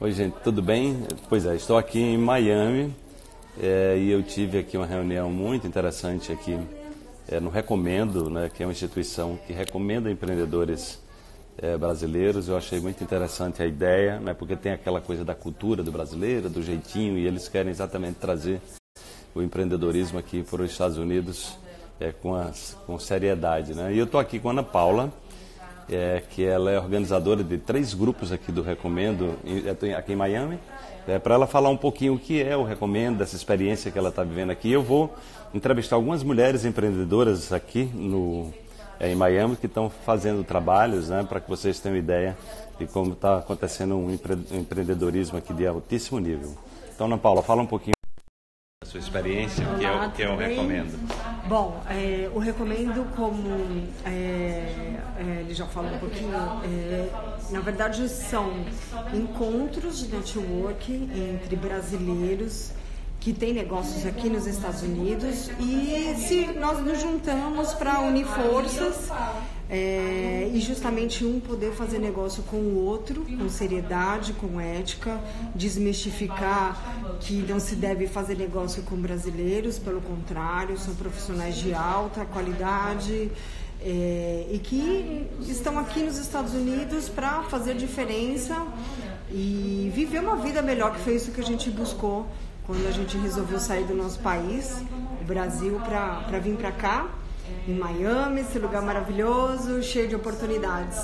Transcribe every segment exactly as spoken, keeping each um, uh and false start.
Oi, gente, tudo bem? Pois é, estou aqui em Miami é, e eu tive aqui uma reunião muito interessante aqui é, no Recomendo, né, que é uma instituição que recomenda empreendedores é, brasileiros. Eu achei muito interessante a ideia, né, porque tem aquela coisa da cultura do brasileiro, do jeitinho, e eles querem exatamente trazer o empreendedorismo aqui para os Estados Unidos é, com, as, com seriedade. Né? E eu estou aqui com a Ana Paula, É, que ela é organizadora de três grupos aqui do Recomendo, aqui em Miami, é, para ela falar um pouquinho o que é o Recomendo, dessa experiência que ela está vivendo aqui. Eu vou entrevistar algumas mulheres empreendedoras aqui no, é, em Miami que estão fazendo trabalhos, né, para que vocês tenham ideia de como está acontecendo um, empre, um empreendedorismo aqui de altíssimo nível. Então, Ana Paula, fala um pouquinho da sua experiência, o que, é, que é o Recomendo. Bom, é, o Recomendo, como é, é, ele já falou um pouquinho, é, na verdade são encontros de networking entre brasileiros que têm negócios aqui nos Estados Unidos, e se nós nos juntamos para unir forças é, e justamente um poder fazer negócio com o outro, com seriedade, com ética, desmistificar que não se deve fazer negócio com brasileiros, pelo contrário, são profissionais de alta qualidade é, e que estão aqui nos Estados Unidos para fazer diferença e viver uma vida melhor, que foi isso que a gente buscou quando a gente resolveu sair do nosso país, o Brasil, para vir para cá, em Miami, esse lugar maravilhoso, cheio de oportunidades.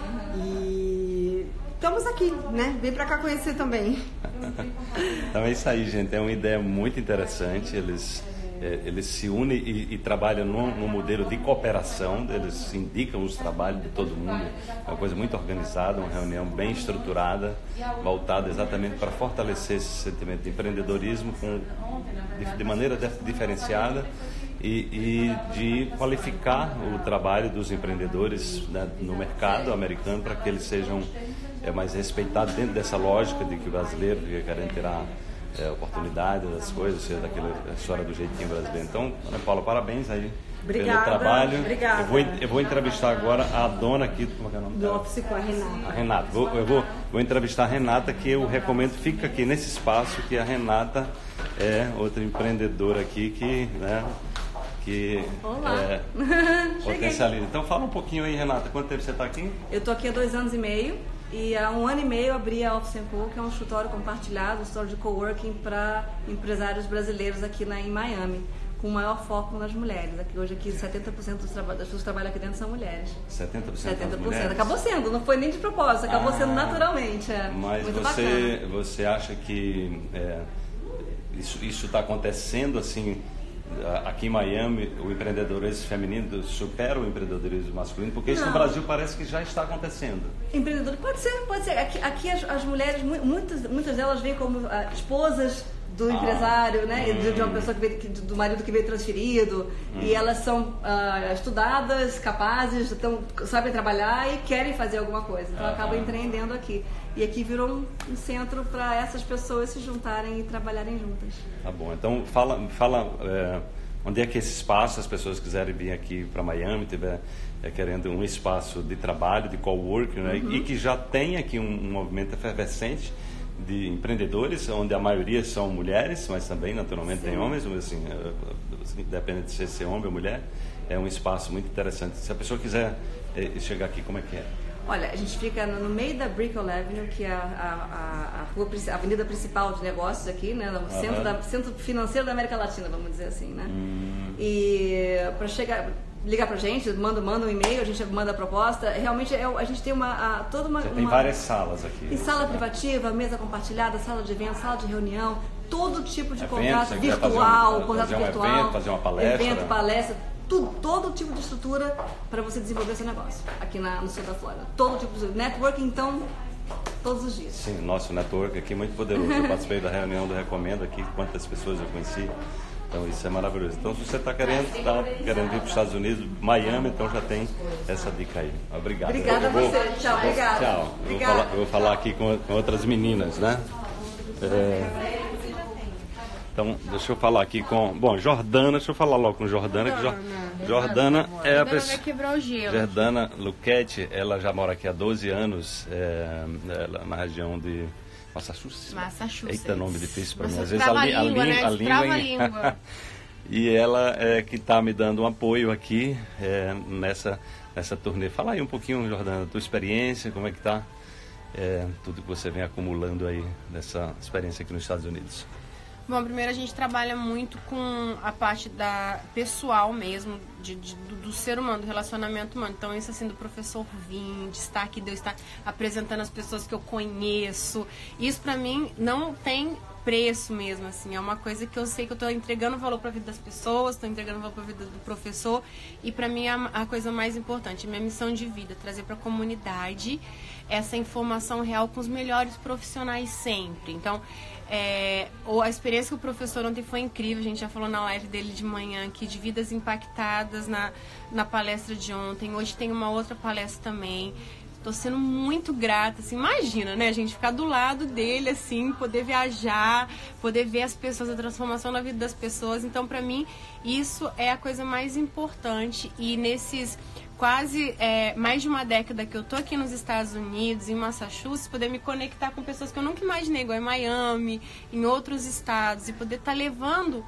E estamos aqui, né? Vem para cá conhecer também. Então é isso aí, gente. É uma ideia muito interessante. Eles, é, eles se unem e, e trabalham num, num modelo de cooperação. Eles indicam os trabalhos de todo mundo. Uma coisa muito organizada, uma reunião bem estruturada, voltada exatamente para fortalecer esse sentimento de empreendedorismo com, de, de maneira de, diferenciada. E, e de qualificar o trabalho dos empreendedores, né, no mercado americano, para que eles sejam é, mais respeitados dentro dessa lógica de que o brasileiro fica querendo tirar é, oportunidade das coisas, seja daquela história do jeitinho brasileiro. Então, Ana Paula, parabéns aí. Obrigada, pelo trabalho. Obrigada. Eu vou, eu vou entrevistar agora a dona aqui, como é que é o nome do dela? Office com a Renata. A Renata. Vou, eu vou, vou entrevistar a Renata, que eu recomendo, fica aqui nesse espaço, que a Renata é outra empreendedora aqui que, né, que é, potencializa. Então fala um pouquinho aí, Renata, quanto tempo você está aqui? Eu estou aqui há dois anos e meio, e há um ano e meio eu abri a Office and Co, que é um escritório compartilhado, um escritório de coworking para empresários brasileiros aqui na, em Miami, com maior foco nas mulheres. Aqui, hoje aqui setenta por cento dos traba- das pessoas que trabalham aqui dentro são mulheres. setenta por cento setenta por cento. das mulheres? Acabou sendo, não foi nem de propósito, acabou ah, sendo naturalmente. É mas muito você, bacana. você acha que é, isso está acontecendo assim? Aqui em Miami, o empreendedorismo feminino supera o empreendedorismo masculino? Porque isso Não. no Brasil parece que já está acontecendo. Empreendedor, pode ser, pode ser. Aqui, aqui as, as mulheres, muitas, muitas delas vêm como ah, esposas do ah, empresário, né? Hum. De, de uma pessoa que veio, do marido que veio transferido. Hum. E elas são ah, estudadas, capazes, então, sabem trabalhar e querem fazer alguma coisa. Então, ah, acabam empreendendo aqui. E aqui virou um, um centro para essas pessoas se juntarem e trabalharem juntas. Tá bom. Então, fala, fala é, onde é que esse espaço, as pessoas quiserem vir aqui para Miami, tiver é, querendo um espaço de trabalho, de coworking, né? Uhum. E que já tem aqui um, um movimento efervescente de empreendedores, onde a maioria são mulheres, mas também, naturalmente, Sim. tem homens, mas assim, independente de ser, ser homem ou mulher, é um espaço muito interessante. Se a pessoa quiser é, chegar aqui, como é que é? Olha, a gente fica no meio da Brickell Avenue, que é a, a, a, rua, a avenida principal de negócios aqui, né? O uhum. centro, da, centro financeiro da América Latina, vamos dizer assim, né? Uhum. E para chegar, ligar pra gente, manda, manda um e-mail, a gente manda a proposta. Realmente é, a gente tem uma, a, toda uma... Você tem uma, várias salas aqui. Tem sala privativa, mesa compartilhada, sala de evento, sala de reunião, todo tipo de evento, contrato virtual, fazer um, contrato fazer um virtual, evento, fazer uma palestra. Evento, palestra. Tudo, todo tipo de estrutura para você desenvolver seu negócio aqui na, no sul da Flórida. Todo tipo de networking, então, todos os dias. Sim, nosso network aqui é muito poderoso. Eu participei da reunião do Recomendo aqui, quantas pessoas eu conheci. Então isso é maravilhoso. Então se você está querendo, tá querendo vir para os Estados Unidos, Miami, então já tem essa dica aí. Obrigado. Obrigada a você. Tchau, obrigada. Tchau. Eu vou, falar, eu vou falar aqui com, com outras meninas, né? É... Então, deixa eu falar aqui com... Bom, Jordana, deixa eu falar logo com Jordana. Que Jordana, Jordana é a pessoa... quebrar o gelo. Jordana Luquete, ela já mora aqui há doze anos, é, ela, na região de, Massachusetts. Massachusetts. Eita, nome difícil para mim. Às Você vezes a, li, a, língua, língua, né? a língua... a língua. E ela é que está me dando um apoio aqui é, nessa, nessa turnê. Fala aí um pouquinho, Jordana, da tua experiência, como é que está é, tudo que você vem acumulando aí nessa experiência aqui nos Estados Unidos. Bom, primeiro a gente trabalha muito com a parte da pessoal mesmo, de, de, do, do ser humano, do relacionamento humano. Então, isso assim, do professor vir, de estar aqui, de eu estar apresentando as pessoas que eu conheço. Isso, pra mim, não tem preço mesmo, assim. É uma coisa que eu sei que eu tô entregando valor pra vida das pessoas, tô entregando valor pra vida do professor. E pra mim, é a, a coisa mais importante, minha missão de vida, trazer pra comunidade essa informação real com os melhores profissionais sempre. Então, É, a experiência que o professor ontem foi incrível, a gente já falou na live dele de manhã aqui, de vidas impactadas na, na palestra de ontem. Hoje tem uma outra palestra também. Estou sendo muito grata, assim, imagina, né, a gente ficar do lado dele, assim, poder viajar, poder ver as pessoas, a transformação na vida das pessoas. Então, para mim, isso é a coisa mais importante. E nesses quase é, mais de uma década que eu tô aqui nos Estados Unidos, em Massachusetts, poder me conectar com pessoas que eu nunca imaginei, igual em Miami, em outros estados, e poder estar tá levando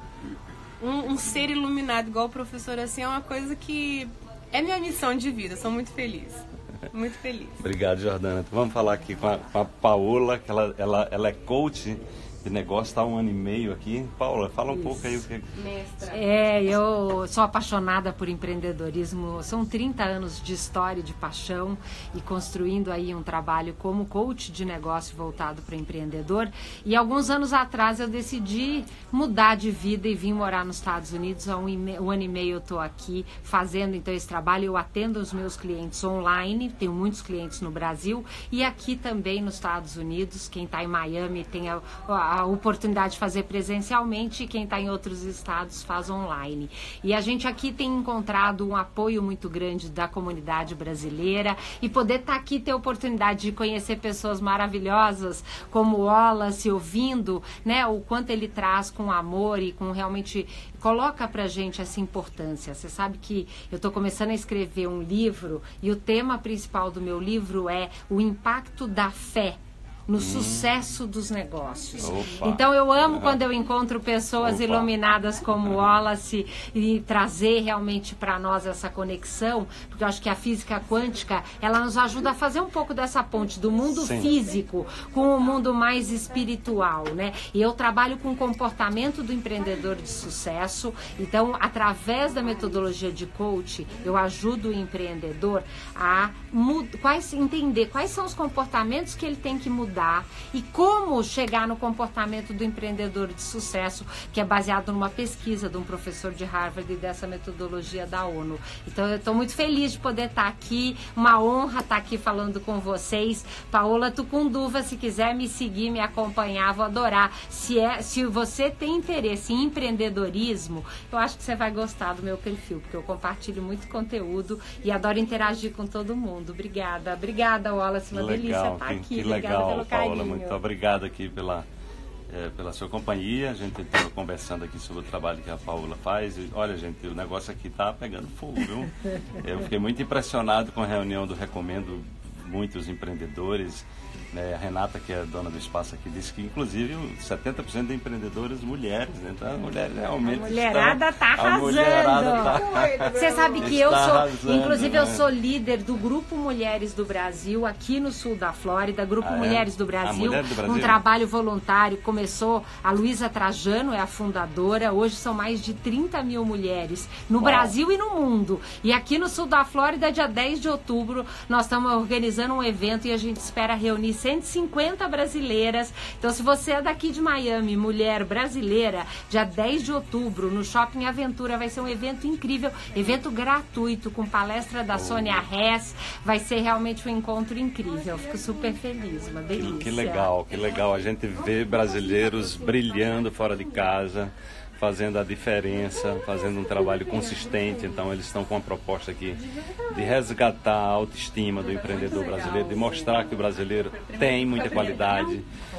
um, um ser iluminado igual o professor, assim, é uma coisa que é minha missão de vida. Sou muito feliz, muito feliz. Obrigado, Jordana. Então, vamos falar aqui com a, com a Paola, que ela, ela, ela é coach de negócio, está um ano e meio aqui. Paola, fala um Isso. pouco aí o que... Mestra. É, eu sou apaixonada por empreendedorismo. São trinta anos de história, de paixão, e construindo aí um trabalho como coach de negócio voltado para empreendedor. E alguns anos atrás eu decidi mudar de vida e vim morar nos Estados Unidos. Há um, um ano e meio eu estou aqui fazendo então esse trabalho. Eu atendo os meus clientes online, tenho muitos clientes no Brasil e aqui também nos Estados Unidos. Quem está em Miami tem a, a a oportunidade de fazer presencialmente, e quem está em outros estados faz online. E a gente aqui tem encontrado um apoio muito grande da comunidade brasileira, e poder estar tá aqui, ter a oportunidade de conhecer pessoas maravilhosas como o Wallace, ouvindo, né, o quanto ele traz com amor e com realmente coloca pra gente essa importância. Você sabe que eu estou começando a escrever um livro, e o tema principal do meu livro é o impacto da fé no hum. sucesso dos negócios. Opa. Então eu amo uhum. quando eu encontro pessoas Opa. iluminadas como o Wallace, e trazer realmente para nós essa conexão, porque eu acho que a física quântica, ela nos ajuda a fazer um pouco dessa ponte do mundo Sim. físico com o mundo mais espiritual, né? E eu trabalho com o comportamento do empreendedor de sucesso. Então, através da metodologia de coach, eu ajudo o empreendedor a mud- quais, entender quais são os comportamentos que ele tem que mudar e como chegar no comportamento do empreendedor de sucesso, que é baseado numa pesquisa de um professor de Harvard e dessa metodologia da ONU. Então eu estou muito feliz de poder estar aqui, uma honra estar aqui falando com vocês. Paola Tucunduva, se quiser me seguir, me acompanhar, vou adorar. Se, é, se você tem interesse em empreendedorismo, eu acho que você vai gostar do meu perfil, porque eu compartilho muito conteúdo e adoro interagir com todo mundo. Obrigada, obrigada, Wallace, uma legal, delícia estar que, aqui. Que Obrigada legal, pelo Paola, carinho. muito obrigado aqui pela, é, pela sua companhia. A gente estava conversando aqui sobre o trabalho que a Paola faz e olha, gente, o negócio aqui está pegando fogo, viu? Eu fiquei muito impressionado com a reunião do Recomendo Muitos Empreendedores. Né? A Renata, que é a dona do espaço aqui, disse que inclusive setenta por cento de empreendedoras mulheres, né? Então as mulheres realmente a mulherada estão, tá arrasando. Mulherada Você sabe que eu sou, arrasando, inclusive né? eu sou líder do Grupo Mulheres do Brasil, aqui no sul da Flórida, Grupo ah, é? Mulheres do Brasil, Mulher do Brasil, um trabalho voluntário. Começou, a Luísa Trajano é a fundadora, hoje são mais de trinta mil mulheres no Uau. Brasil e no mundo. E aqui no sul da Flórida, dia dez de outubro, nós estamos organizando um evento e a gente espera reunir cento e cinquenta brasileiras. Então, se você é daqui de Miami, mulher brasileira, dia dez de outubro, no Shopping Aventura, vai ser um evento incrível, evento gratuito, com palestra da Sônia Hess. Vai ser realmente um encontro incrível. Eu fico super feliz, uma delícia. Que, que legal, que legal. A gente vê brasileiros brilhando fora de casa, fazendo a diferença, fazendo um trabalho consistente. Então eles estão com uma proposta aqui de resgatar a autoestima do empreendedor brasileiro, de mostrar que o brasileiro tem muita qualidade,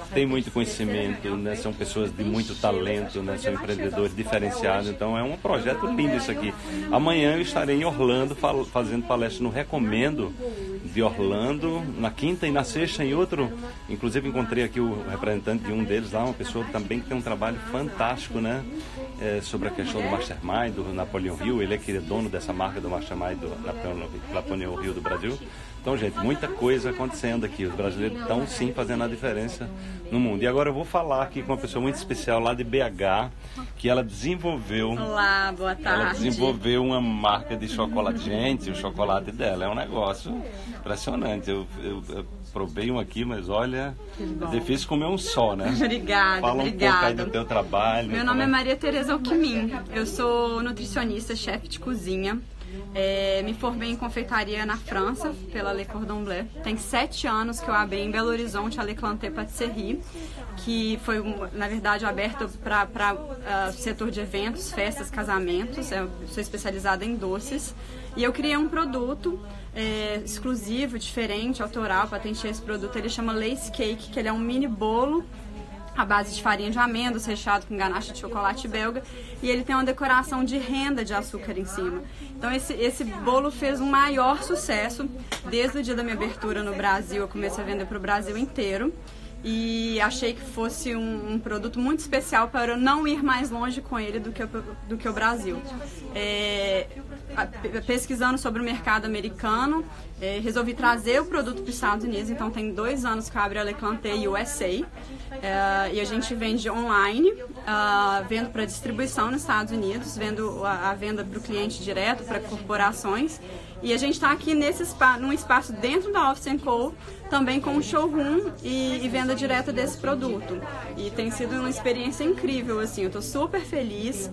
tem muito conhecimento, né? São pessoas de muito talento, né? São empreendedores diferenciados, então é um projeto lindo isso aqui. Amanhã eu estarei em Orlando fazendo palestra no Recomendo de Orlando, na quinta e na sexta em outro, inclusive encontrei aqui o representante de um deles lá, uma pessoa também que tem um trabalho fantástico, né? É, sobre a questão do Mastermind, do Napoleon Hill, ele é que é dono dessa marca do Mastermind do Napoleon Hill do Brasil. Então, gente, muita coisa acontecendo aqui. Os brasileiros estão sim fazendo a diferença no mundo. E agora eu vou falar aqui com uma pessoa muito especial lá de B H, que ela desenvolveu... Olá, boa tarde. Ela desenvolveu uma marca de chocolate. Gente, o chocolate dela é um negócio impressionante. Eu, eu, eu provei um aqui, mas olha, é difícil comer um só, né? Obrigada, Fala um obrigada. pouco aí do teu trabalho. Meu nome é Maria Tereza Alquimin. Eu sou nutricionista, chefe de cozinha. É, me formei em confeitaria na França, pela Le Cordon Bleu. Tem sete anos que eu abri em Belo Horizonte a Le Clanté Patisserie, que foi, na verdade, aberta para o uh, setor de eventos, festas, casamentos. Eu sou especializada em doces. E eu criei um produto é, exclusivo, diferente, autoral, patentei esse produto. Ele chama Lace Cake, que ele é um mini bolo à base de farinha de amêndoas, recheado com ganache de chocolate belga, e ele tem uma decoração de renda de açúcar em cima. Então esse, esse bolo fez um maior sucesso. Desde o dia da minha abertura no Brasil, eu comecei a vender para o Brasil inteiro. E achei que fosse um, um produto muito especial para eu não ir mais longe com ele do que, do que o Brasil. É, pesquisando sobre o mercado americano, é, resolvi trazer o produto para os Estados Unidos. Então tem dois anos que eu abri a Le Clanté U S A, é, e a gente vende online, uh, vendo para distribuição nos Estados Unidos, vendo a, a venda para o cliente direto, para corporações. E a gente está aqui nesse spa, num espaço dentro da Office and Co, também com um showroom e, e venda direta desse produto. E tem sido uma experiência incrível, assim, eu estou super feliz.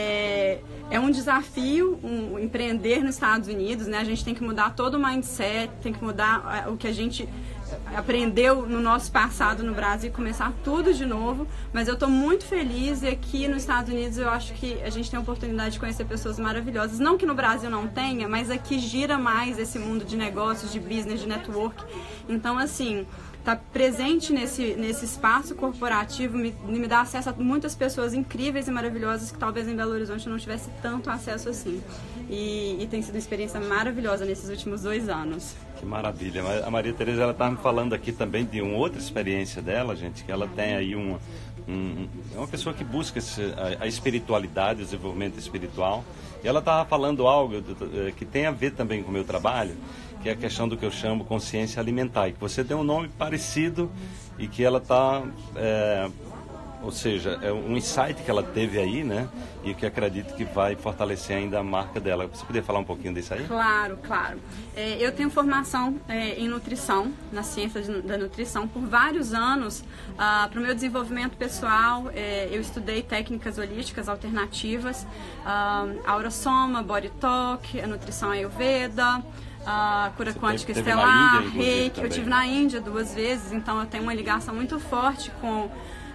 É, é um desafio um, empreender nos Estados Unidos, né? A gente tem que mudar todo o mindset, tem que mudar o que a gente aprendeu no nosso passado no Brasil e começar tudo de novo, mas eu estou muito feliz e aqui nos Estados Unidos eu acho que a gente tem a oportunidade de conhecer pessoas maravilhosas, não que no Brasil não tenha, mas aqui gira mais esse mundo de negócios, de business, de network. Então, assim, estar tá presente nesse, nesse espaço corporativo me, me dá acesso a muitas pessoas incríveis e maravilhosas que talvez em Belo Horizonte eu não tivesse tanto acesso assim. E, e tem sido uma experiência maravilhosa nesses últimos dois anos. Que maravilha. A Maria Tereza, ela estava me falando aqui também de uma outra experiência dela, gente, que ela tem aí uma, um, é uma pessoa que busca a, a espiritualidade, o desenvolvimento espiritual. E ela estava falando algo que tem a ver também com o meu trabalho, que é a questão do que eu chamo consciência alimentar, e que você tem um nome parecido e que ela está, é, ou seja, é um insight que ela teve aí, né, e que acredito que vai fortalecer ainda a marca dela. Você poderia falar um pouquinho disso aí? Claro, claro. É, eu tenho formação é, em nutrição, na ciência de, da nutrição, por vários anos. Ah, para o meu desenvolvimento pessoal, é, eu estudei técnicas holísticas alternativas, ah, Aurosoma, Body Talk, a nutrição Ayurveda, a cura Você quântica teve, teve estelar, Índia, reiki. Eu tive na Índia duas vezes, então eu tenho uma ligação muito forte com,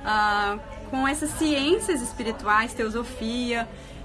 uh, com essas ciências espirituais, teosofia,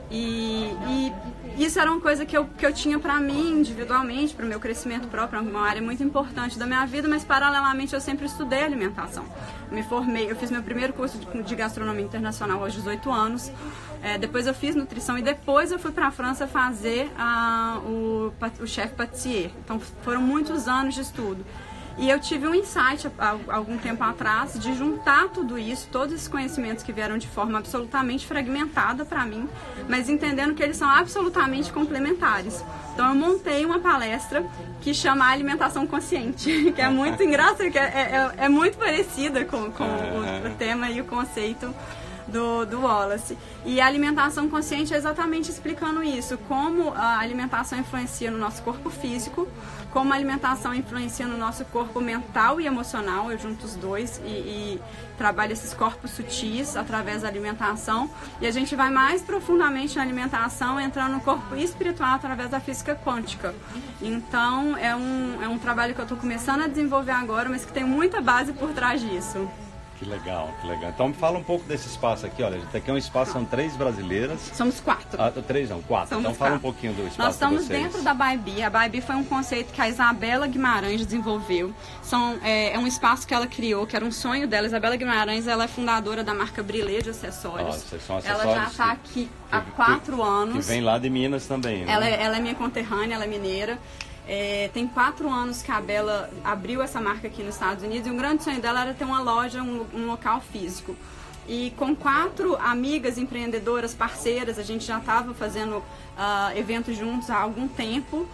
e, e isso era uma coisa que eu, que eu tinha para mim individualmente, para o meu crescimento próprio, uma área muito importante da minha vida, mas paralelamente eu sempre estudei alimentação. Eu me formei, eu fiz meu primeiro curso de, de gastronomia internacional aos dezoito anos. É, depois eu fiz nutrição e depois eu fui para a França fazer uh, o, o chefe pâtissier. Então foram muitos anos de estudo. E eu tive um insight há algum tempo atrás de juntar tudo isso, todos esses conhecimentos que vieram de forma absolutamente fragmentada para mim, mas entendendo que eles são absolutamente complementares. Então eu montei uma palestra que chama Alimentação Consciente, que é muito engraçada, que é, é, é muito parecida com, com o, o tema e o conceito Do, do Wallace. E a alimentação consciente é exatamente explicando isso, como a alimentação influencia no nosso corpo físico, como a alimentação influencia no nosso corpo mental e emocional. Eu junto os dois e, e trabalho esses corpos sutis através da alimentação, e a gente vai mais profundamente na alimentação, entrando no corpo espiritual através da física quântica. Então é um, é um trabalho que eu estou começando a desenvolver agora, mas que tem muita base por trás disso. Que legal, que legal. Então me fala um pouco desse espaço aqui, olha, aqui é um espaço, são três brasileiras. Somos quatro. Ah, três não, quatro. Somos então fala quatro. um pouquinho do espaço. Nós estamos de vocês. dentro da Baibi. A Baibi foi um conceito que a Isabela Guimarães desenvolveu. São, é, é um espaço que ela criou, que era um sonho dela. Isabela Guimarães, ela é fundadora da marca Brilê de acessórios. Ó, vocês são acessórios. Ela já está aqui há quatro que, anos. Que vem lá de Minas também, né? Ela, é, ela é minha conterrânea, ela é mineira. É, tem quatro anos que a Bela abriu essa marca aqui nos Estados Unidos e um grande sonho dela era ter uma loja, um, um local físico. E com quatro amigas empreendedoras, parceiras, a gente já estava fazendo uh, eventos juntos há algum tempo.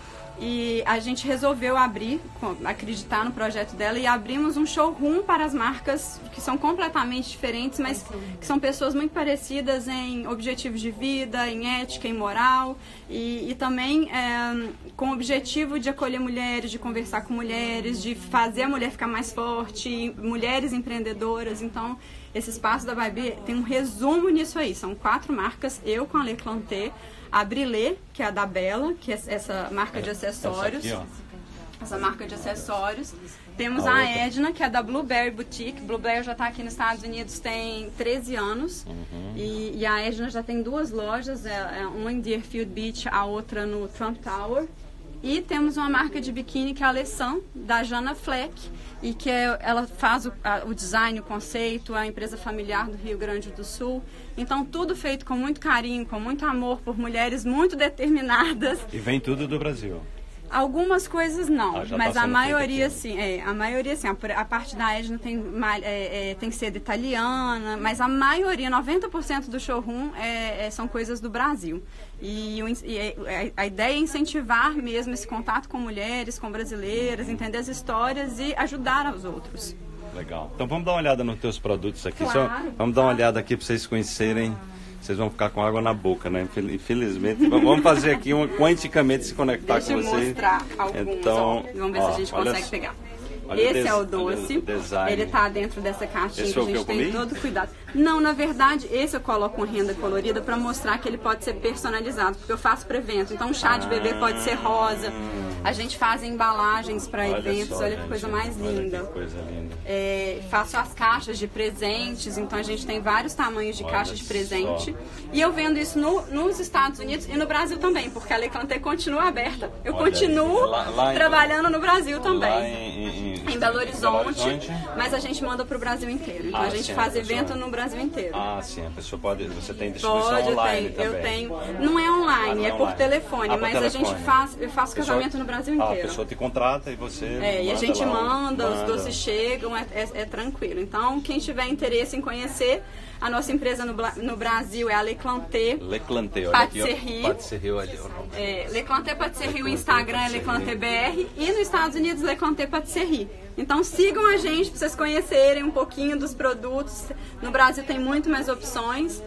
E a gente resolveu abrir, acreditar no projeto dela e abrimos um showroom para as marcas que são completamente diferentes, mas que são pessoas muito parecidas em objetivos de vida, em ética, em moral e, e também é, com o objetivo de acolher mulheres, de conversar com mulheres, de fazer a mulher ficar mais forte, mulheres empreendedoras. Então, esse espaço da Baibi tem um resumo nisso aí. São quatro marcas, eu com a Leclanté, a Brilê, que é a da Bela, que é essa marca de acessórios. Essa, aqui, essa marca de acessórios. Temos a a, outra. Edna, que é da Blueberry Boutique. Blueberry já está aqui nos Estados Unidos tem treze anos. Uhum. E, e a Edna já tem duas lojas, é, é uma em Deerfield Beach, a outra no Trump Tower. E temos uma marca de biquíni que é a Alessan, da Jana Fleck, e que é, ela faz o, a, o design, o conceito, a empresa familiar do Rio Grande do Sul. Então, tudo feito com muito carinho, com muito amor por mulheres muito determinadas. E vem tudo do Brasil. Algumas coisas não, Ah, já mas tá a sendo maioria feito aqui. sim. É, a maioria sim. A, a parte da Edna tem, ma- é, é, tem seda italiana, mas a maioria, noventa por cento do showroom é, é, são coisas do Brasil. E, o, e a, a ideia é incentivar mesmo esse contato com mulheres, com brasileiras, entender as histórias e ajudar aos outros. Legal. Então vamos dar uma olhada nos teus produtos aqui. Claro, Só, vamos dar uma olhada aqui para vocês conhecerem. Vocês vão ficar com água na boca, né? Infelizmente. Vamos fazer aqui uma quanticamente se conectar Deixa com eu vocês. mostrar alguns, Então, ó. Vamos ver ó, se a gente olha consegue só. pegar. Olha Esse des- é o olha doce, o design. ele tá dentro dessa caixinha Esse que a foi o que gente eu tem comi? todo cuidado. Não, na verdade, esse eu coloco uma renda colorida para mostrar que ele pode ser personalizado, porque eu faço para evento. Então, o chá de bebê pode ser rosa. A gente faz embalagens para Olha eventos, só, olha que gente, coisa mais olha linda. Que coisa linda. É, faço as caixas de presentes, então a gente tem vários tamanhos de Olha caixas de presente. só. E eu vendo isso no, nos Estados Unidos e no Brasil também, porque a Leclanté continua aberta. Eu Olha, continuo lá- lá em- trabalhando no Brasil também. Lá em, em, em, Em Belo Horizonte, Horizonte. mas a gente manda para o Brasil inteiro. Então Ah, a gente sim, faz a pessoa- evento no Brasil inteiro. Ah, sim, a pessoa pode. Você tem distribuição Pode, eu online tenho, eu também. tenho. Não é online, Ah, não é é por online. telefone, Ah, por mas a telefone. gente faz, eu faço A pessoa- casamento no Brasil Ah, inteiro. a pessoa te contrata e você. É, e a manda gente lá, manda, os manda. doces chegam, é, é- é tranquilo. Então, quem tiver interesse em conhecer, a nossa empresa no, Bla- no Brasil é a Leclanté. Leclanté, olha Patisserie. aqui, ó. Patisserie, olha. É, Leclanté Patisserie, o Leclanté Instagram é Patisserie. Leclanté B R e nos Estados Unidos Leclanté Patisserie. Então sigam a gente para vocês conhecerem um pouquinho dos produtos. No Brasil tem muito mais opções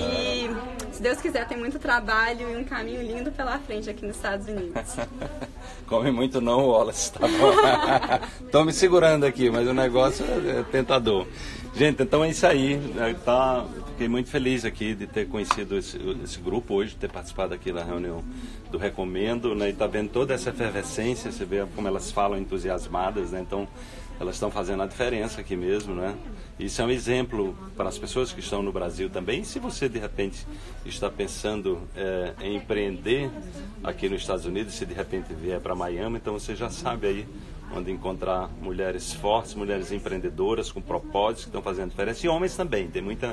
e, se Deus quiser, tem muito trabalho e um caminho lindo pela frente aqui nos Estados Unidos. Come muito não, Wallace, tá bom? Tô me segurando aqui, mas o negócio é tentador. Gente, então é isso aí. né, Tá, fiquei muito feliz aqui de ter conhecido esse, esse grupo hoje, de ter participado aqui da reunião do Recomendo, né? E tá vendo toda essa efervescência, você vê como elas falam entusiasmadas, né? Então, elas estão fazendo a diferença aqui mesmo, né? Isso é um exemplo para as pessoas que estão no Brasil também. E se você, de repente, está pensando é, em empreender aqui nos Estados Unidos, se de repente vier para Miami, então você já sabe aí onde encontrar mulheres fortes, mulheres empreendedoras com propósitos que estão fazendo diferença. E homens também, tem muita...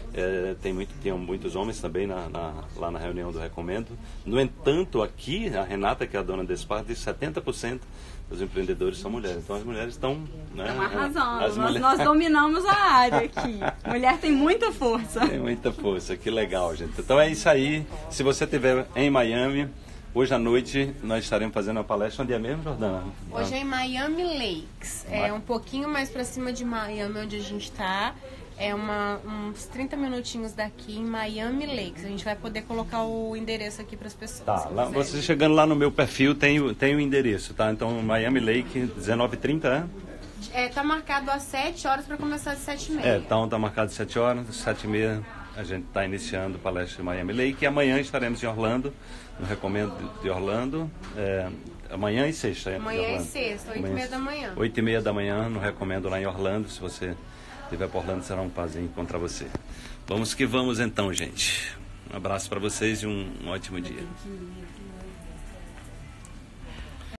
É, tem muito, tinham muitos homens também na, na, lá na reunião do Recomendo. No entanto, aqui, a Renata, que é a dona desse parque, disse que setenta por cento dos empreendedores são mulheres. Então, as mulheres estão... Né, Estão arrasando. as Nós, mulher- nós dominamos a área aqui. Mulher tem muita força. Tem muita força, que legal, gente. Então é isso aí. Se você estiver em Miami, hoje à noite nós estaremos fazendo uma palestra. Onde é mesmo, Jordana? Hoje é em Miami Lakes. É um pouquinho mais pra cima de Miami, onde a gente tá. É uma, uns trinta minutinhos daqui em Miami Lakes. A gente vai poder colocar o endereço aqui para as pessoas. Tá, se lá, quiserem. você chegando lá no meu perfil tem, o- tem o endereço, tá? Então, Miami Lake, dezenove e trinta, é? É, tá marcado às sete horas para começar às sete e meia. É, então tá marcado sete horas, sete e meia a gente está iniciando a palestra em Miami Lake e amanhã estaremos em Orlando, no Recomendo de Orlando, é, amanhã e sexta. é, Amanhã de e Orlando. sexta, oito e Amanhã- meia da manhã. oito e meia da manhã no Recomendo lá em Orlando, se você Se vier para Orlando, será um prazer encontrar você. Vamos que vamos então, gente. Um abraço para vocês e um, um ótimo dia.